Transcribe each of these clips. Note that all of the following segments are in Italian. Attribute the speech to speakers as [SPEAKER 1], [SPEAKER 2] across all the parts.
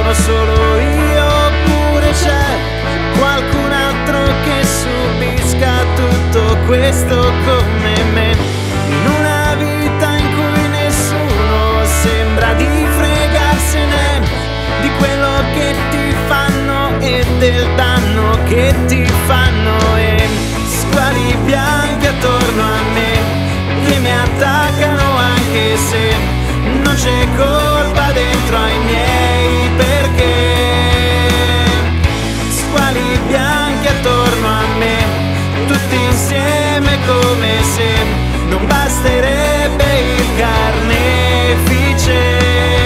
[SPEAKER 1] sono solo io oppure c'è qualcun altro che subisca tutto questo come me, in una vita in cui nessuno sembra di fregarsene di quello che ti fanno e del danno che ti fanno, e squali bianchi attorno a me che mi attaccano anche se non c'è colpa dentro ai miei, perché squali bianchi attorno a me, tutti insieme come se non basterebbe il carnefice.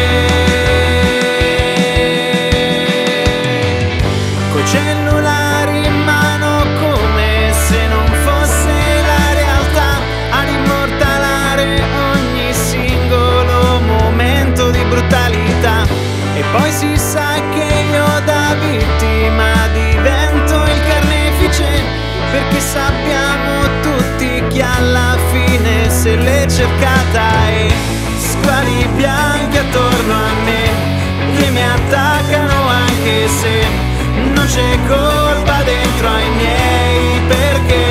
[SPEAKER 1] Coi cellulari in mano come se non fosse la realtà ad immortalare ogni singolo momento di brutalità, e poi si sa che io da vittima divento il carnefice, perché sappiamo tutti che alla fine se l'è cercata, e squali bianchi attorno a me che mi attaccano anche se non c'è colpa dentro ai miei, perché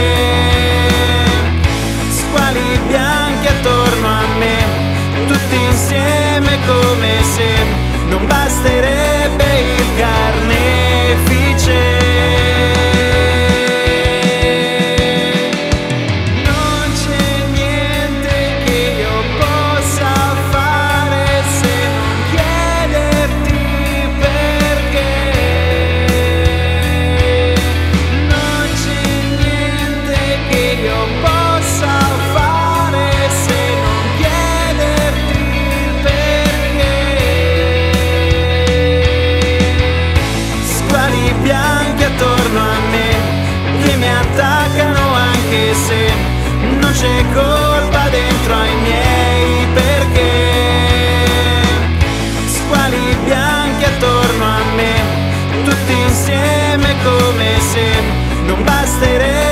[SPEAKER 1] squali bianchi attorno a me, tutti insieme come se non basterebbe il carnefice. Non c'è niente che io possa fare se non chiederti perché. Non c'è niente che io possa fare se non chiederti perché. Squali bianchi attorno a me che mi attaccano anche se non c'è colpa dentro ai miei, perché squali bianchi attorno a me, tutti insieme come se non basterebbe